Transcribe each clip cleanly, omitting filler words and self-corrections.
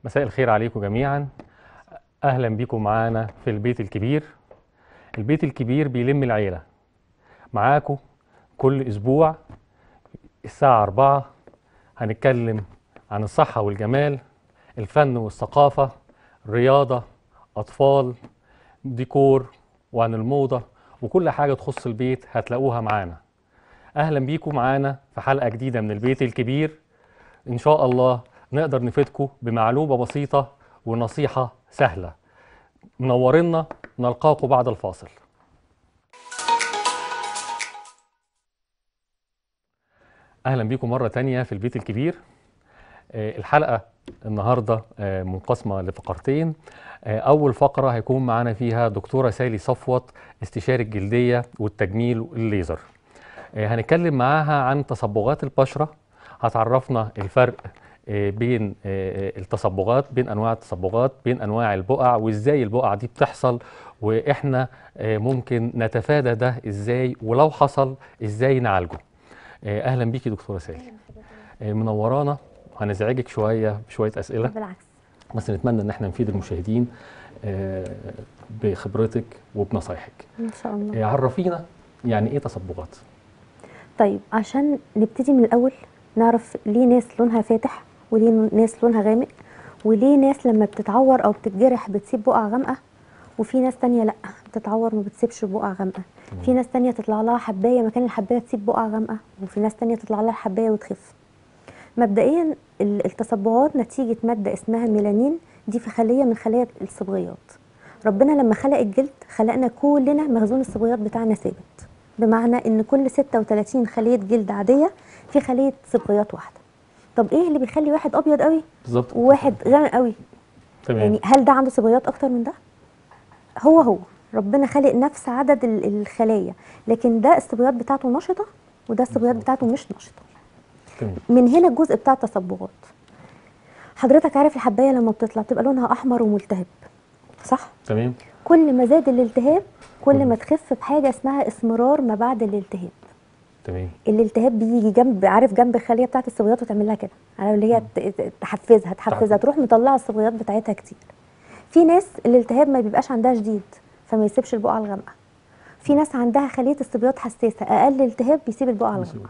مساء الخير عليكم جميعا. أهلا بكم معانا في البيت الكبير. البيت الكبير بيلم العيلة معاكم كل أسبوع الساعة 4. هنتكلم عن الصحة والجمال، الفن والثقافة، رياضة، أطفال، ديكور، وعن الموضة، وكل حاجة تخص البيت هتلاقوها معانا. أهلا بيكم معانا في حلقة جديدة من البيت الكبير. إن شاء الله نقدر نفيدكم بمعلومة بسيطة ونصيحة سهلة. منورنا، نلقاكم بعد الفاصل. أهلا بيكم مرة تانية في البيت الكبير. الحلقة النهاردة منقسمة لفقرتين. أول فقرة هيكون معانا فيها دكتورة سالي صفوت، استشاري الجلدية والتجميل والليزر. هنتكلم معاها عن تصبغات البشرة. هتعرفنا الفرق بين التصبغات، بين انواع التصبغات، بين انواع البقع، وازاي البقع دي بتحصل، واحنا ممكن نتفادى ده ازاي، ولو حصل ازاي نعالجه. اهلا بيكي دكتوره سالي. منورانا. هنزعجك شويه بشويه اسئله، بالعكس. بس نتمنى ان احنا نفيد المشاهدين بخبرتك وبنصايحك. ان شاء الله. عرفينا يعني ايه تصبغات؟ طيب عشان نبتدي من الاول نعرف ليه ناس لونها فاتح وليه ناس لونها غامق، وليه ناس لما بتتعور او بتتجرح بتسيب بقع غامقه، وفي ناس تانية لا بتتعور ما بتسيبش بقع غامقه. في ناس تانية تطلع لها حبايه مكان الحبايه تسيب بقع غامقه، وفي ناس تانية تطلع لها حبايه وتخف. مبدئيا التصبغات نتيجه ماده اسمها ميلانين، دي في خليه من خلايا الصبغيات. ربنا لما خلق الجلد خلقنا كلنا مخزون الصبغيات بتاعنا ثابت، بمعنى ان كل 36 خليه جلد عاديه في خليه صبغيات واحده. طب ايه اللي بيخلي واحد ابيض قوي بالظبط وواحد غامق قوي؟ تمام. يعني هل ده عنده صبغيات اكتر من ده؟ هو ربنا خلق نفس عدد الخلايا، لكن ده الصبغيات بتاعته نشطه وده الصبغيات بتاعته مش نشطه. تمام. من هنا الجزء بتاع التصبغات. حضرتك عارف الحبايه لما بتطلع بتبقى لونها احمر وملتهب، صح؟ تمام. كل ما زاد الالتهاب كل ما تخف بحاجه اسمها اسمرار ما بعد الالتهاب. تمام. الالتهاب بيجي جنب، عارف، جنب الخليه بتاعت الصبغيات وتعمل لها كده، عارف اللي هي تحفزها تروح مطلعه الصبغيات بتاعتها كتير. في ناس الالتهاب ما بيبقاش عندها شديد فما يسيبش البقعه الغامقه. في ناس عندها خليه الصبغيات حساسه، اقل التهاب بيسيب البقعه الغامقه.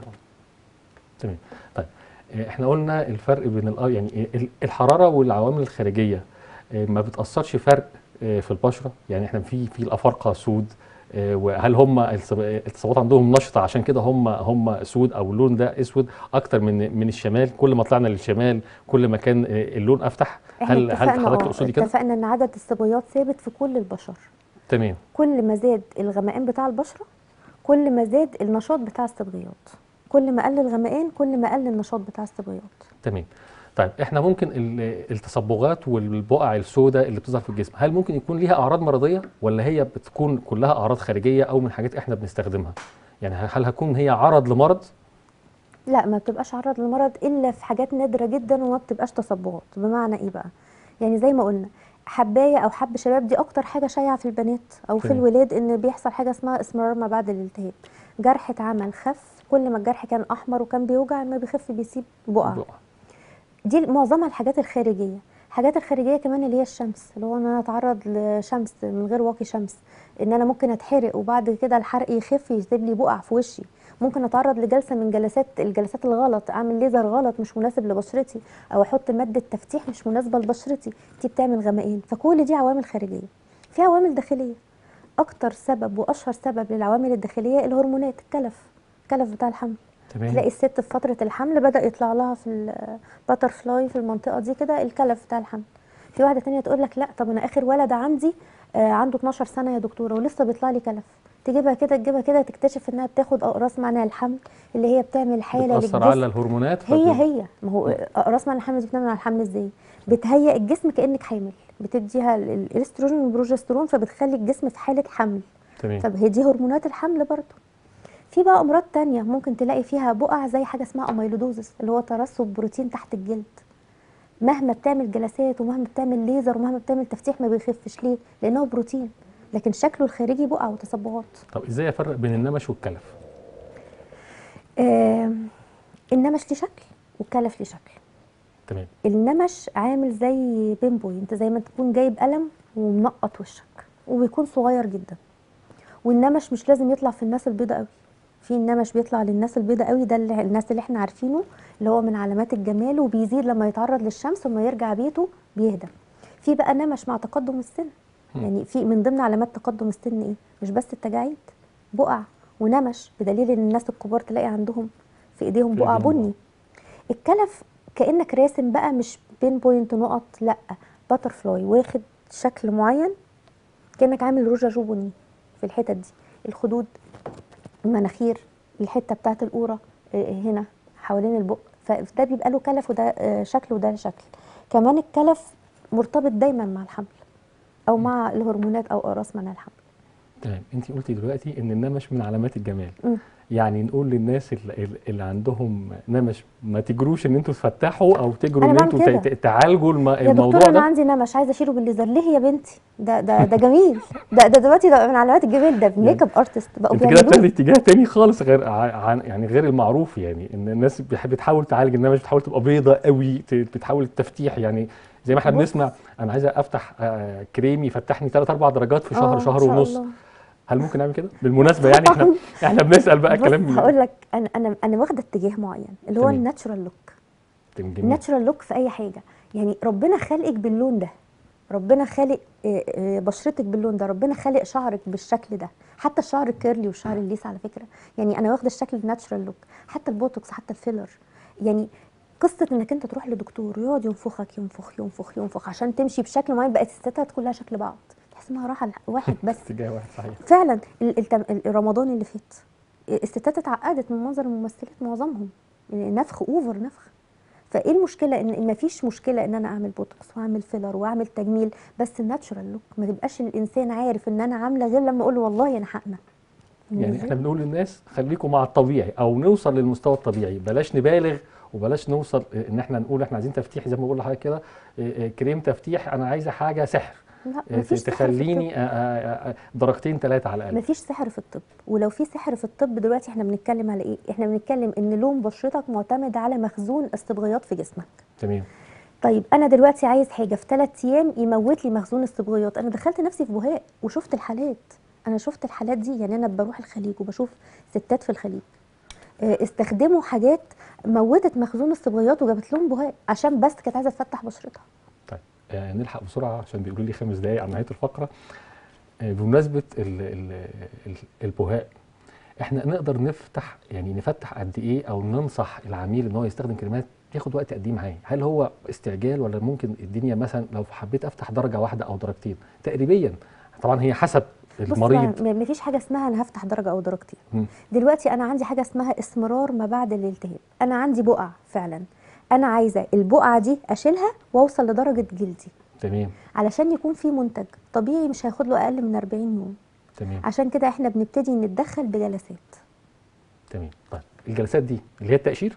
تمام. طيب احنا قلنا الفرق بين يعني الحراره والعوامل الخارجيه ما بتاثرش فرق في البشره. يعني احنا في الافارقه سود، وهل هم التصبغات عندهم نشطه عشان كده هم سود، او اللون ده اسود اكتر من الشمال؟ كل ما طلعنا للشمال كل ما كان اللون افتح. هل حضرتك تقصدي كده؟ اتفقنا ان عدد الصبغيات ثابت في كل البشر. تمام. كل ما زاد الغمقان بتاع البشره كل ما زاد النشاط بتاع الصبغيات، كل ما قل الغمقان كل ما قل النشاط بتاع الصبغيات. تمام. طيب احنا ممكن التصبغات والبقع السوداء اللي بتظهر في الجسم، هل ممكن يكون ليها اعراض مرضيه، ولا هي بتكون كلها اعراض خارجيه او من حاجات احنا بنستخدمها؟ يعني هل هتكون هي عرض لمرض؟ لا، ما بتبقاش عرض للمرض الا في حاجات نادره جدا وما بتبقاش تصبغات. بمعنى ايه بقى؟ يعني زي ما قلنا حبايه او حب شباب دي اكتر حاجه شائعه في البنات او في الولاد، ان بيحصل حاجه اسمها اسمرار ما بعد الالتهاب. جرح اتعمل خف، كل ما الجرح كان احمر وكان بيوجع ما بيخف بيسيب بقع. دي معظمها الحاجات الخارجيه. الحاجات الخارجيه كمان اللي هي الشمس، اللي هو ان انا اتعرض لشمس من غير واقي شمس، ان انا ممكن اتحرق وبعد كده الحرق يخف يسيب لي بقع في وشي. ممكن اتعرض لجلسه من الجلسات الغلط، اعمل ليزر غلط مش مناسب لبشرتي، او احط ماده تفتيح مش مناسبه لبشرتي، دي بتعمل غمقان. فكل دي عوامل خارجيه. في عوامل داخليه. اكتر سبب واشهر سبب للعوامل الداخليه الهرمونات، الكلف بتاع الحمل. تمام. تلاقي الست في فتره الحمل بدا يطلع لها في الباتر فلاي في المنطقه دي كده الكلف بتاع الحمل. في واحده تانية تقول لك لا، طب انا اخر ولد عندي عنده 12 سنه يا دكتوره ولسه بيطلع لي كلف. تجيبها كده تكتشف انها بتاخد اقراص معناها الحمل اللي هي بتعمل حاله بتأثر على الهرمونات. هي ما هو اقراص معناها الحمل دي بتعمل على الحمل ازاي؟ بتهيئ الجسم كانك حامل، بتديها الاستروجين والبروجسترون فبتخلي الجسم في حاله حمل. تمام. طب هي دي هرمونات الحمل برضه. في بقى امراض تانية ممكن تلاقي فيها بقع، زي حاجه اسمها اميلودوزس اللي هو ترسب بروتين تحت الجلد. مهما بتعمل جلسات ومهما بتعمل ليزر ومهما بتعمل تفتيح ما بيخفش. ليه؟ لانه بروتين لكن شكله الخارجي بقع وتصبغات. طب ازاي افرق بين النمش والكلف؟ النمش ليه شكل والكلف ليه شكل. تمام. النمش عامل زي بين بوينت، زي ما تكون جايب قلم ومنقط وشك، وبيكون صغير جدا. والنمش مش لازم يطلع في الناس البيضاء قوي، في النمش بيطلع للناس البيضاء قوي، ده الناس اللي احنا عارفينه اللي هو من علامات الجمال، وبيزيد لما يتعرض للشمس وما يرجع بيته بيهدى. في بقى نمش مع تقدم السن، يعني في من ضمن علامات تقدم السن ايه؟ مش بس التجاعيد، بقع ونمش، بدليل ان الناس الكبار تلاقي عندهم في ايديهم بقع بني. الكلف كأنك راسم بقى مش بين بوينت نقط، لا، باتر فلاي واخد شكل معين، كأنك عامل روجاجو بني في الحتت دي، الخدود، المناخير، الحته بتاعت القوره، هنا حوالين البق، فده بيبقى له كلف، وده شكل وده شكل. كمان الكلف مرتبط دايما مع الحمل او مع الهرمونات او اقراص منع الحمل. تمام. انت قلتي دلوقتي ان النمش من علامات الجمال. م. يعني نقول للناس اللي عندهم نمش ما تجروش ان انتوا تفتحوا او تجروا انا ان بعمل انتوا كده تعالجوا يا الموضوع دكتور، انا ده. عندي نمش عايزه اشيله بالليزر. ليه يا بنتي؟ ده جميل، ده دلوقتي ده من علامات الجمال، ده يعني ميك اب ارتست بقوا انت كده بتاخدي بيعملوه. اتجاه تاني خالص، غير عن يعني غير المعروف، يعني ان الناس بتحاول تعالج النمش، بتحاول تبقى بيضة قوي، بتحاول التفتيح، يعني زي ما احنا بص، بنسمع انا عايزه افتح كريم يفتحني 3 4 درجات في شهر، ان شهر شاء ونص. الله. هل ممكن نعمل كده بالمناسبه؟ يعني طبعا. احنا بنسال بقى بص كلام هقول لك، انا واخده اتجاه معين اللي هو تمام. الناتشورال لوك. تمام، جميل. الناتشورال لوك في اي حاجه، يعني ربنا خالقك باللون ده، ربنا خالق بشرتك باللون ده، ربنا خالق شعرك بالشكل ده، حتى الشعر الكيرلي والشعر الليس على فكره، يعني انا واخده الشكل الناتشورال لوك، حتى البوتوكس، حتى الفيلر. يعني قصه انك انت تروح لدكتور يقعد ينفخك ينفخ ينفخ ينفخ عشان تمشي بشكل معين، بقت الستات كلها شكل بعض، تحس انها راحه واحد بس. اتجاه واحد، صحيح. فعلا رمضان اللي فات الستات اتعقدت من منظر الممثلات معظمهم، نفخ اوفر نفخ. فايه المشكله؟ ان ما فيش مشكله ان انا اعمل بوتوكس واعمل فيلر واعمل تجميل، بس الناتشورال لوك ما تبقاش الانسان عارف ان انا عامله غير لما اقول له والله انا حقنه. يعني ازاي؟ احنا بنقول للناس خليكم مع الطبيعي او نوصل للمستوى الطبيعي، بلاش نبالغ وبلاش نوصل ان احنا نقول احنا عايزين تفتيح زي ما بقول لحضرتك كده، كريم تفتيح، انا عايزه حاجه سحر لا، ما فيش سحر في الطب. تخليني درجتين 3 على الاقل. ما فيش سحر في الطب، ولو في سحر في الطب دلوقتي احنا بنتكلم على ايه؟ احنا بنتكلم ان لون بشرتك معتمد على مخزون الصبغيات في جسمك. تمام. طيب انا دلوقتي عايز حاجه في 3 ايام يموت لي مخزون الصبغيات، انا دخلت نفسي في بهاء وشفت الحالات، انا شفت الحالات دي، يعني انا بروح الخليج وبشوف ستات في الخليج استخدموا حاجات موتت مخزون الصبغيات وجابت لهم بهاء عشان بس كانت عايزه تفتح بشرتها. طيب نلحق بسرعه عشان بيقولوا لي 5 دقائق على نهايه الفقره. بمناسبه البهاء، احنا نقدر نفتح، يعني نفتح قد ايه، او ننصح العميل ان هو يستخدم كريمات ياخد وقت قد ايه معاه؟ هل هو استعجال ولا ممكن الدنيا مثلا لو حبيت افتح درجه واحده او درجتين تقريبا؟ طبعا هي حسب بص، المريض. ما فيش حاجه اسمها انا هفتح درجه او درجتين. دلوقتي انا عندي حاجه اسمها اسمرار ما بعد الالتهاب، انا عندي بقع فعلا، انا عايزه البقعه دي اشيلها واوصل لدرجه جلدي. تمام. علشان يكون في منتج طبيعي مش هياخد له اقل من 40 يوم. تمام. عشان كده احنا بنبتدي نتدخل بجلسات. تمام. طيب الجلسات دي اللي هي التقشير،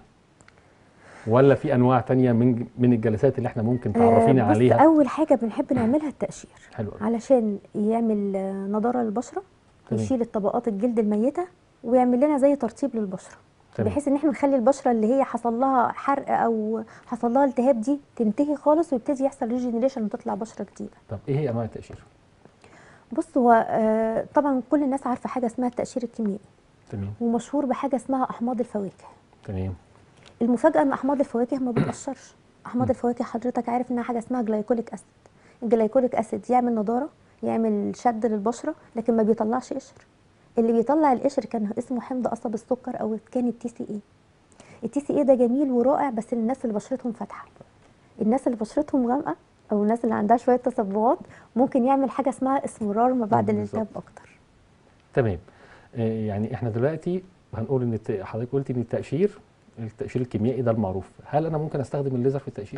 ولا في انواع تانية من الجلسات اللي احنا ممكن تعرفيني بص، عليها؟ اول حاجه بنحب نعملها التقشير. حلو قوي. علشان يعمل نضاره للبشره، تمام. يشيل الطبقات الجلد الميته، ويعمل لنا زي ترطيب للبشره، تمام. بحيث ان احنا نخلي البشره اللي هي حصل لها حرق او حصل لها التهاب دي تنتهي خالص، ويبتدي يحصل ريجنريشن وتطلع بشره جديده. طب ايه هي انواع التقشير؟ بص، هو طبعا كل الناس عارفه حاجه اسمها التقشير الكيميائي، تمام. ومشهور بحاجه اسمها احماض الفواكه. تمام. المفاجاه ان احماض الفواكه ما بتقشرش. احماض الفواكه حضرتك عارف انها حاجه اسمها جلايكوليك اسيد. الجلايكوليك اسيد يعمل نضاره، يعمل شد للبشره، لكن ما بيطلعش قشر. اللي بيطلع القشر كان اسمه حمض قصب السكر، او كان التي سي اي. التي سي اي ده جميل ورائع بس للناس اللي بشرتهم فاتحه. الناس اللي بشرتهم غامقه او الناس اللي عندها شويه تصبغات ممكن يعمل حاجه اسمها اسمرار ما بعد الالتهاب اكتر. تمام. يعني احنا دلوقتي هنقول ان حضرتك قلتي ان التقشير الكيميائي ده المعروف، هل انا ممكن استخدم الليزر في التقشير؟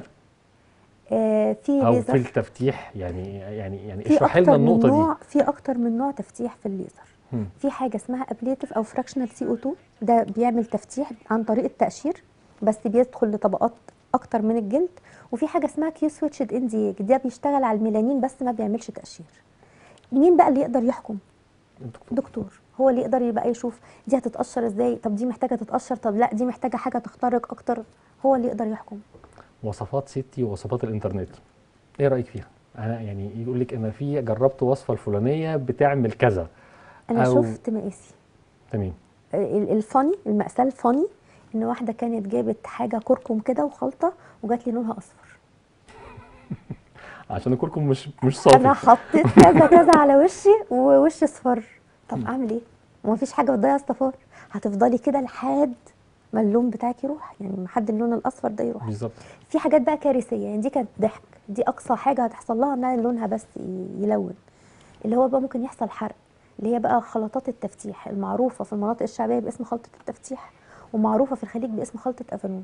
في او ليزر، في التفتيح، يعني في اشرحي لنا اكتر من النقطه دي. نوع، في اكتر من نوع تفتيح في الليزر. في حاجه اسمها ابليتيف او فراكشنال سي او 2، ده بيعمل تفتيح عن طريق التقشير بس بيدخل لطبقات اكتر من الجلد. وفي حاجه اسمها كيو سويتشد اندياج، ده بيشتغل على الميلانين بس ما بيعملش تقشير. مين بقى اللي يقدر يحكم؟ دكتور. هو اللي يقدر يبقى يشوف دي هتتقشر ازاي، طب دي محتاجه تتقشر، طب لا دي محتاجه حاجه تخترق اكتر، هو اللي يقدر يحكم. وصفات ستي ووصفات الانترنت، ايه رايك فيها؟ انا يعني يقول لك انا في جربت وصفه الفلانيه بتعمل كذا، انا او شفت مقاسي. تمام. الفاني، المأساة الفاني، ان واحده كانت جابت حاجه كركم كده وخلطه وجات لي لونها اصفر. عشان الكركم مش صافي. انا حطيت كذا كذا على وشي ووشي اصفر. طب اعمل ايه؟ ومفيش حاجه بتضيع الصفار، هتفضلي كده لحد ما اللون بتاعك يروح، يعني لحد اللون الاصفر ده يروح. بالظبط. في حاجات بقى كارثيه، يعني دي كانت ضحك، دي اقصى حاجه هتحصل لها انها لونها بس يلون. اللي هو بقى ممكن يحصل حرق، اللي هي بقى خلطات التفتيح المعروفه في المناطق الشعبيه باسم خلطه التفتيح، ومعروفه في الخليج باسم خلطه افالون.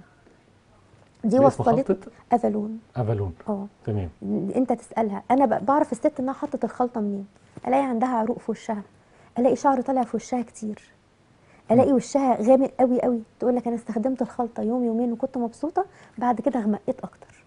دي باسم وصلت خلطه افالون. افالون. اه. تمام. انت تسالها، انا بعرف الست انها حطت الخلطه منين. الاقي عندها عروق في وشها، الاقي شعر طالع في وشها كتير، الاقي وشها غامق قوي قوي، تقول لك انا استخدمت الخلطه يوم يومين وكنت مبسوطه، بعد كده غمقت اكتر.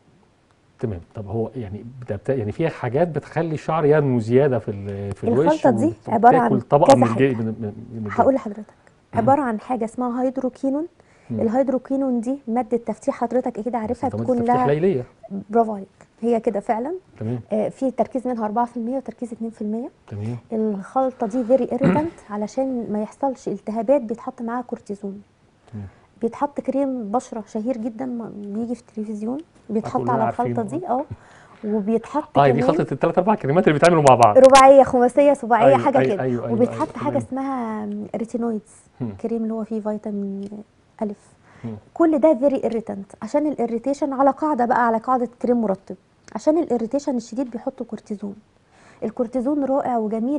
تمام. طب هو يعني يعني فيها حاجات بتخلي الشعر ينمو زياده في الوش، الخلطه دي عباره وبتاكل عن طبقه كذا حاجه. من الجلد. هقول لحضرتك، عباره عن حاجه اسمها هيدروكينون. الهيدروكينون دي ماده تفتيح، حضرتك اكيد بس عارفها، ده مادة بتكون تفتيح لها. ليليه. برافو عليك، هي كده فعلا. تمام. في تركيز منها 4% وتركيز 2%. تمام. الخلطه دي فيري irritant، علشان ما يحصلش التهابات بيتحط معاها كورتيزون. تمام. بيتحط كريم بشره شهير جدا بيجي في التلفزيون، بيتحط كلنا على عارفينه. الخلطه دي. دي وبيتحط كمان خلطه الثلاث اربع كلمات اللي بيتعملوا مع بعض. رباعيه خماسيه سباعيه ايوه حاجه ايوه كده. ايوه ايوه وبيتحط ايوه. حاجه تمام. اسمها ريتينويدز، كريم اللي هو فيه فيتامين الف. مم. كل ده فيري irritant، عشان الاريتيشن على قاعده بقى، على قاعده كريم مرطب. عشان الاريتيشن الشديد بيحطوا كورتيزون. الكورتيزون رائع وجميل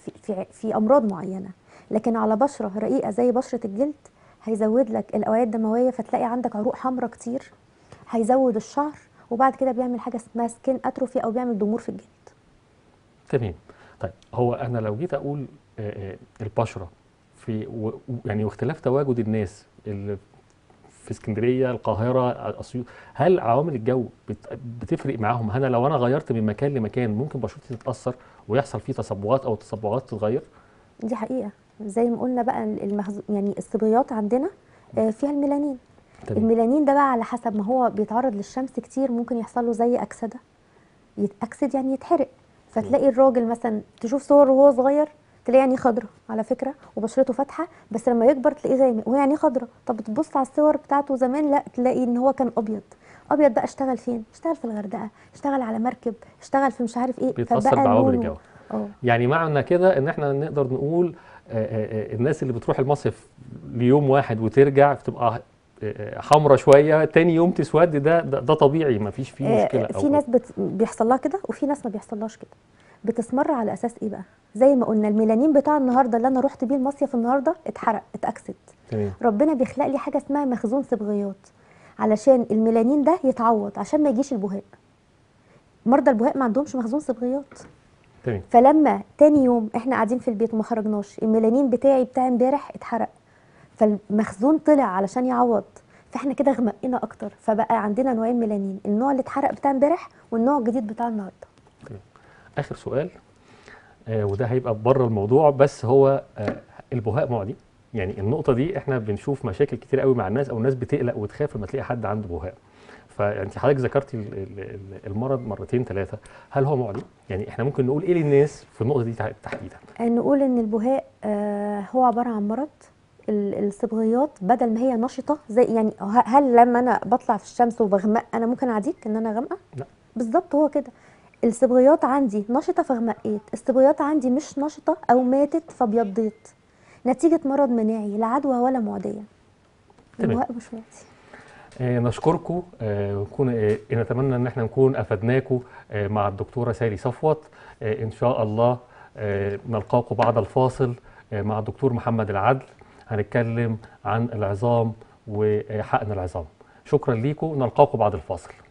في امراض معينه، لكن على بشره رقيقه زي بشره الجلد هيزود لك الاوعيه الدمويه، فتلاقي عندك عروق حمراء كتير، هيزود الشعر، وبعد كده بيعمل حاجه اسمها سكين اتروفي او بيعمل ضمور في الجلد. تمام. طيب هو انا لو جيت اقول البشره في يعني واختلاف تواجد الناس اللي في اسكندريه، القاهره، اسيوط، هل عوامل الجو بتفرق معاهم؟ انا لو انا غيرت من مكان لمكان ممكن بشرتي تتاثر ويحصل فيه تصبغات، او التصبغات تتغير؟ دي حقيقه، زي ما قلنا بقى يعني الصبغيات عندنا فيها الميلانين. تمام. الميلانين ده بقى على حسب ما هو بيتعرض للشمس كتير ممكن يحصل له زي اكسده، يتاكسد يعني يتحرق. فتلاقي الراجل مثلا تشوف صور وهو صغير تلاقي عينيه خضرة على فكره وبشرته فاتحه، بس لما يكبر تلاقيه غامق وهي عينيه خضرة. طب تبص على الصور بتاعته زمان، لا تلاقي ان هو كان ابيض. ابيض ده اشتغل فين؟ اشتغل في الغردقه، اشتغل على مركب، اشتغل في مش عارف ايه، بيتاثر فبقى بعوامل لونه. الجو. يعني معنى كده ان احنا نقدر نقول الناس اللي بتروح المصيف ليوم واحد وترجع بتبقى حمرة شويه، تاني يوم تسود، ده طبيعي، ما فيش فيه مشكله. في ناس بيحصل لها كده، وفي ناس ما بيحصلهاش كده. بتسمر على اساس ايه بقى؟ زي ما قلنا الميلانين بتاع النهارده اللي انا رحت بيه المصيف النهارده اتحرق، اتاكسد. تمام. ربنا بيخلق لي حاجه اسمها مخزون صبغيات علشان الميلانين ده يتعوض، عشان ما يجيش البهاء. مرضى البهاء ما عندهمش مخزون صبغيات. تمام. فلما تاني يوم احنا قاعدين في البيت وما خرجناش، الميلانين بتاع امبارح اتحرق، فالمخزون طلع علشان يعوض، فاحنا كده غمقنا اكتر، فبقى عندنا نوعين ميلانين، النوع اللي اتحرق بتاع امبارح والنوع الجديد بتاع النهارده. اخر سؤال، وده هيبقى بره الموضوع، بس هو البهاء معدي؟ يعني النقطه دي احنا بنشوف مشاكل كتير قوي مع الناس، او الناس بتقلق وتخاف لما تلاقي حد عنده بهاء. فانت حضرتك ذكرتي المرض مرتين ثلاثه، هل هو معدي؟ يعني احنا ممكن نقول ايه للناس في النقطه دي تحديدا؟ نقول ان البهاء هو عباره عن مرض. الصبغيات بدل ما هي نشطه زي، يعني هل لما انا بطلع في الشمس وبغمق انا ممكن اعديك ان انا غامقه؟ لا. بالظبط هو كده. الصبغيات عندي نشطه فغمقيت، الصبغيات عندي مش نشطه او ماتت فبيضيت، نتيجه مرض مناعي، لا عدوى ولا معديه. البهاء مش معدي. نشكركم، نتمنى ان احنا نكون افدناكم مع الدكتوره سالي صفوت. ان شاء الله نلقاكم بعد الفاصل مع الدكتور محمد العدل، هنتكلم عن العظام وحقن العظام. شكرا ليكم، نلقاكم بعد الفاصل.